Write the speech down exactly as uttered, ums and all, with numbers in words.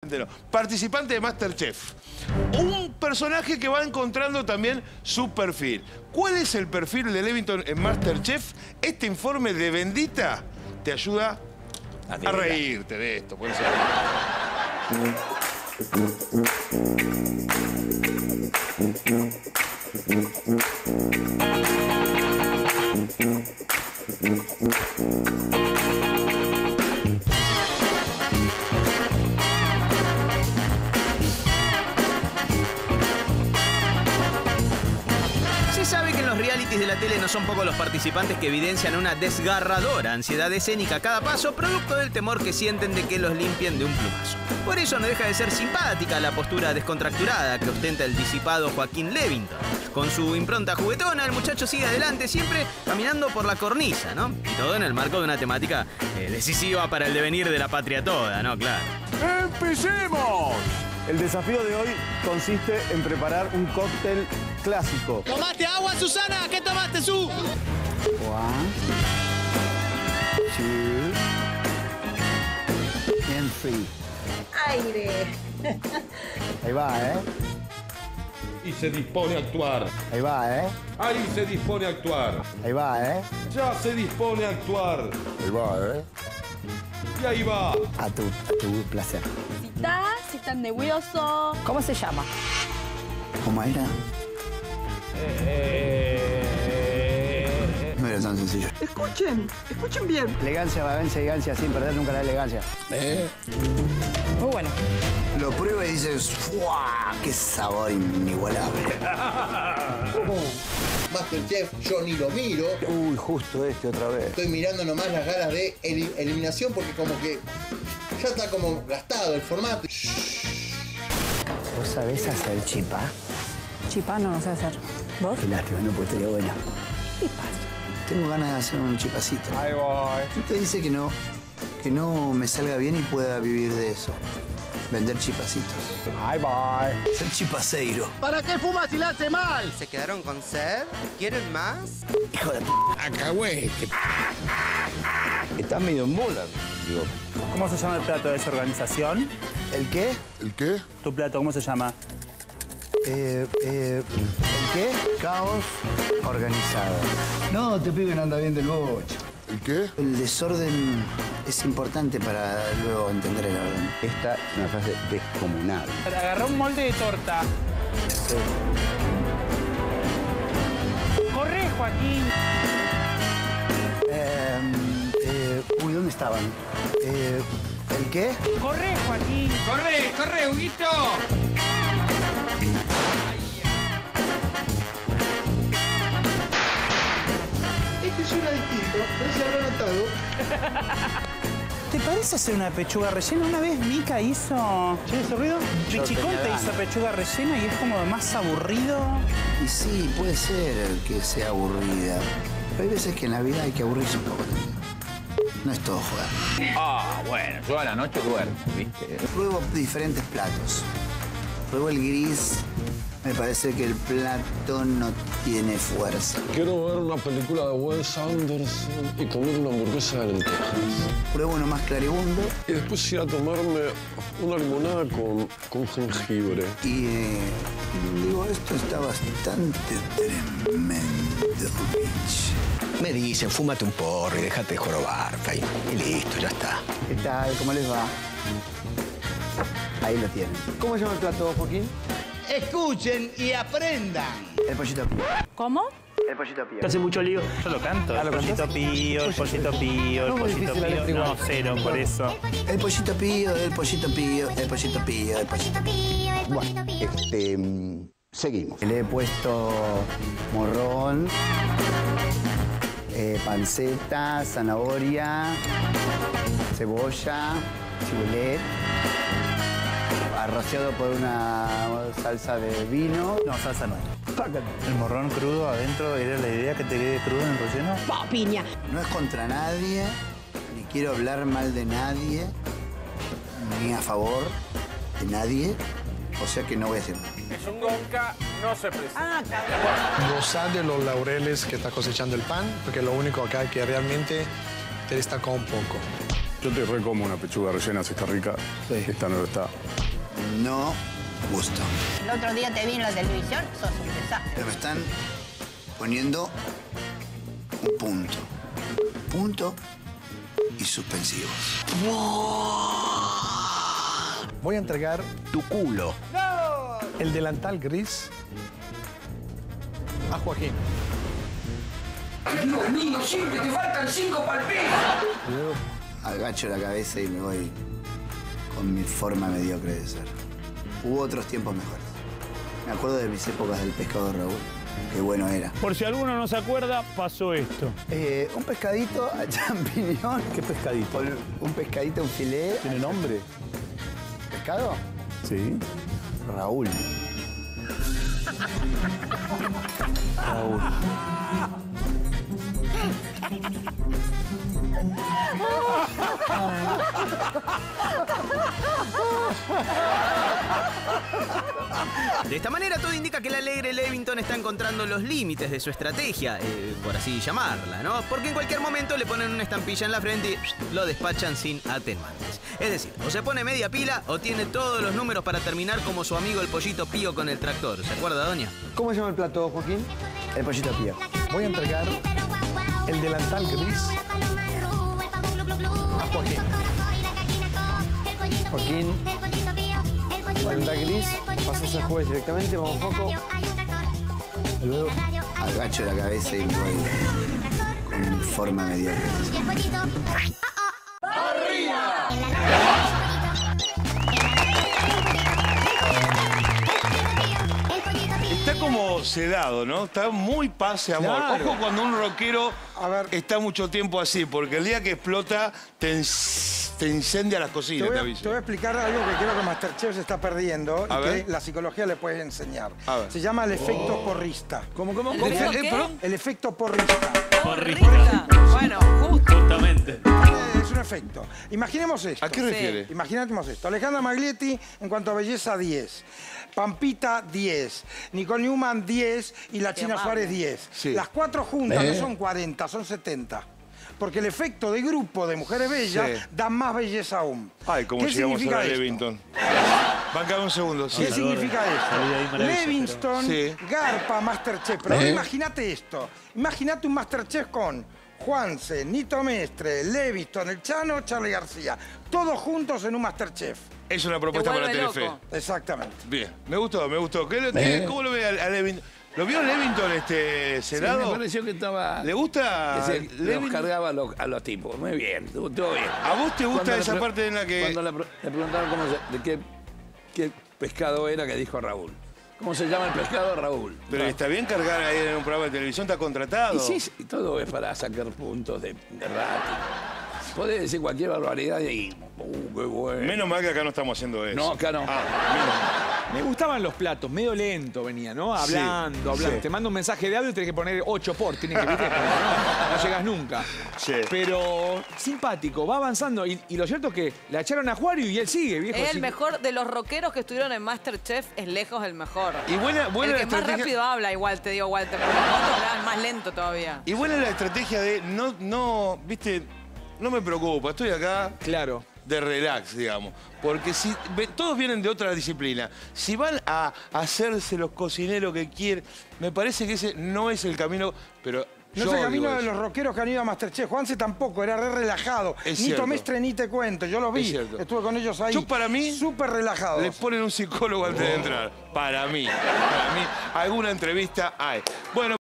participante no. Participante de MasterChef. Un personaje que va encontrando también su perfil. ¿Cuál es el perfil de Levington en MasterChef? Este informe de Bendita te ayuda a, a reírte de esto. Por eso... Se sabe que en los realities de la tele no son pocos los participantes que evidencian una desgarradora ansiedad escénica a cada paso, producto del temor que sienten de que los limpien de un plumazo. Por eso no deja de ser simpática la postura descontracturada que ostenta el disipado Joaquín Levington. Con su impronta juguetona, el muchacho sigue adelante, siempre caminando por la cornisa, ¿no? Y todo en el marco de una temática eh, decisiva para el devenir de la patria toda, ¿no? Claro. ¡Empecemos! El desafío de hoy consiste en preparar un cóctel clásico. ¿Tomaste agua, Susana? ¿Qué tomaste, Su? One, two, and three. Aire. Ahí va, ¿eh? Y se dispone a actuar. Ahí va, ¿eh? Ahí se dispone a actuar. Ahí va, ¿eh? Ya se dispone a actuar. Ahí va, ¿eh? Y ahí va. A tu, a tu placer. Si está, si está nervioso. ¿Cómo se llama? ¿Cómo era? No era tan sencillo. Escuchen, escuchen bien. Elegancia, vagancia, elegancia, sin perder nunca la elegancia. ¿Eh? Muy bueno. Lo prueba y dices, ¡fuah! ¡Qué sabor inigualable! MasterChef, yo ni lo miro. Uy, justo este otra vez. Estoy mirando nomás las ganas de el eliminación porque como que ya está como gastado el formato. ¿Vos sabés hacer chipá? Chipá no, no sé hacer. ¿Vos? Qué lástima, no, pues estaría bueno. ¿Qué pasa? Tengo ganas de hacer un chipacito. Ahí voy. Usted dice que no, que no me salga bien y pueda vivir de eso. Vender chipacitos. Ahí voy. Ser chipaceiro. ¿Para qué fumas si la hace mal? ¿Se quedaron con sed? ¿Quieren más? Hijo de p***. Acahuete. Está medio en bola, digo. ¿Cómo se llama el plato de esa organización? ¿El qué? ¿El qué? ¿Tu plato cómo se llama? Eh, eh, ¿El qué? Caos organizado. No, te pibe no anda bien del bocho. ¿El qué? El desorden es importante para luego entender el orden. Esta es una frase descomunal. Agarrá un molde de torta. Sí. ¡Corre, Joaquín! Eh, eh, uy, ¿dónde estaban? Eh, ¿El qué? ¡Corre, Joaquín! ¡Corre, corre, Huguito! Este suena distinto, pero se habrá notado. ¿Te parece hacer una pechuga rellena? Una vez Mica hizo... ¿Sí ese ruido? Pichiconte hizo pechuga rellena y es como más aburrido. Y sí, puede ser que sea aburrida. Pero hay veces que en la vida hay que aburrirse un poco también. No es todo jugar. Ah, bueno, yo a la noche duermo, ¿viste? Pruebo diferentes platos. Pruebo el gris. Me parece que el plato no tiene fuerza. Quiero ver una película de Wes Anderson y comer una hamburguesa de lentejas. Pruebo uno más claribundo. Y después ir a tomarme una limonada con, con jengibre. Y eh, digo, esto está bastante tremendo, bitch. Me dicen, fúmate un porro y déjate de jorobar, Fay. Y listo, ya está. ¿Qué tal? ¿Cómo les va? Ahí lo tienen. ¿Cómo se llama el plato, Joaquín? Escuchen y aprendan. El pollito pío. ¿Cómo? El pollito pío. Hace mucho lío. Yo lo canto. El pollito pío, el pollito pío, el pollito pío. No, cero, por eso. El pollito pío, el pollito pío, el pollito pío, el pollito pío. Bueno, este... mm, seguimos. Le he puesto morrón, eh, panceta, zanahoria, cebolla, cibulet, arrociado por una salsa de vino. No, salsa no es. El morrón crudo adentro, ¿era la idea que te quede crudo en el relleno? Piña. No es contra nadie, ni quiero hablar mal de nadie, ni a favor de nadie, o sea que no voy a decir nada. Es un gonca, no se presenta. Ah, cabrón. Gozar de los laureles que está cosechando el pan, porque lo único acá es que realmente te destaca un poco. Yo te recomo una pechuga rellena si está rica. Sí. Esta no lo está. No gusto. El otro día te vi en la televisión, sos un desastre. Pero me están poniendo un punto. Punto y suspensivos. Voy a entregar Tu culo. el delantal gris a Joaquín. Dios mío, siempre te faltan cinco palperas. Luego agacho la cabeza y me voy con mi forma mediocre de ser. Hubo otros tiempos mejores. Me acuerdo de mis épocas del pescado Raúl. Qué bueno era. Por si alguno no se acuerda, pasó esto. Eh, un pescadito a champiñón. ¿Qué pescadito? Un, un pescadito, un filé. ¿Tiene nombre? ¿Pescado? Sí. Raúl. Raúl. De esta manera todo indica que el alegre Levington está encontrando los límites de su estrategia, eh, por así llamarla, ¿no? Porque en cualquier momento le ponen una estampilla en la frente y lo despachan sin atenuantes. Es decir, o se pone media pila o tiene todos los números para terminar como su amigo el Pollito Pío con el tractor. ¿Se acuerda, doña? ¿Cómo se llama el plato, Joaquín? El pollito Pío. Voy a entregar el delantal gris a Joaquín. Joaquín. Delantal gris. Pasas al juez directamente, vamos un poco. Luego agacho la cabeza y me voy con mi forma mediocre. ¡Arriba! Está como sedado, ¿no? Está muy pase amor. Claro. Ojo cuando un rockero está mucho tiempo así, porque el día que explota te, en- te incendia las Te cocinas, voy, te a, aviso. te voy a explicar algo que creo que Masterchef se está perdiendo A y ver. que la psicología le puede enseñar. A ver. Se llama el efecto porrista. ¿Cómo, cómo, ¿El cómo? efecto ¿Eh, qué? perdón? El efecto porrista. Porrista. Bueno, justo. Justamente. Eh, Es un efecto. Imaginemos esto. ¿A qué refiere? Imaginemos esto. Alejandra Maglietti, en cuanto a belleza, diez. Pampita, diez. Nicole Newman, diez. Y la China amable. Suárez, diez. Sí. Las cuatro juntas ¿Eh? no son cuarenta, son setenta. Porque el efecto de grupo de mujeres bellas Sí. da más belleza aún. Ay, cómo ¿Qué llegamos significa a esto? Levington. Bancame un segundo. Sí. ¿Qué significa Salí de ahí esto? maravilloso, Levingston, Sí. Garpa, Masterchef. Pero ahora ¿Eh? imagínate esto. Imagínate un Masterchef con Juanse, Nito Mestre, Levingston, El Chano, Charlie García. Todos juntos en un Masterchef. Es una propuesta para vuelve Telefe. loco. Exactamente. Bien, me gustó, me gustó. ¿Qué, qué- ¿Eh? ¿Cómo lo ve a, a Levington? ¿Lo vio Levington este Sí, sedado? me pareció que estaba... ¿Le gusta Que se los Levington? cargaba a los, a los tipos. Muy bien, estuvo todo bien. ¿A vos te gusta Cuando le esa pre- parte en la que...? Cuando le, pre- le preguntaron cómo se- de qué, qué pescado era, que dijo Raúl. ¿Cómo se llama el pescado? Raúl. Pero está bien cargar ahí en un programa de televisión, está contratado. Y sí, sí, todo es para sacar puntos de, de rating. Podés decir cualquier barbaridad y... Uh, qué bueno. Menos mal que acá no estamos haciendo eso. No, acá no. Ah, menos. Me gustaban los platos, medio lento venía, ¿no? Sí, Hablando, hablando. sí. Te mando un mensaje de audio y tenés que poner ocho por, tienen que ¿viste? no, no llegas nunca. Sí. Pero simpático, va avanzando. Y, y lo cierto es que la echaron a Acuario y él sigue, viejo. Es así el que- mejor de los rockeros que estuvieron en Masterchef, es lejos el mejor. Y buena, buena el la que más estrategia. rápido habla, igual te digo, Walter, porque los otros hablaban más lento todavía. Y buena la estrategia de no, no, viste, no me preocupa, estoy acá. Claro. De relax, digamos. Porque si ve- todos vienen de otra disciplina. Si van a hacerse los cocineros que quieren, me parece que ese no es el camino, pero No yo es el camino digo de eso. los rockeros que han ido a Masterchef. Juanse tampoco, era re relajado. Es Nito cierto. Mestre ni te cuento, yo los Es vi. cierto. Estuve con ellos ahí. Yo para mí... Súper relajados. Les ponen un psicólogo antes de entrar. Para mí. Para mí. Alguna entrevista hay. Bueno.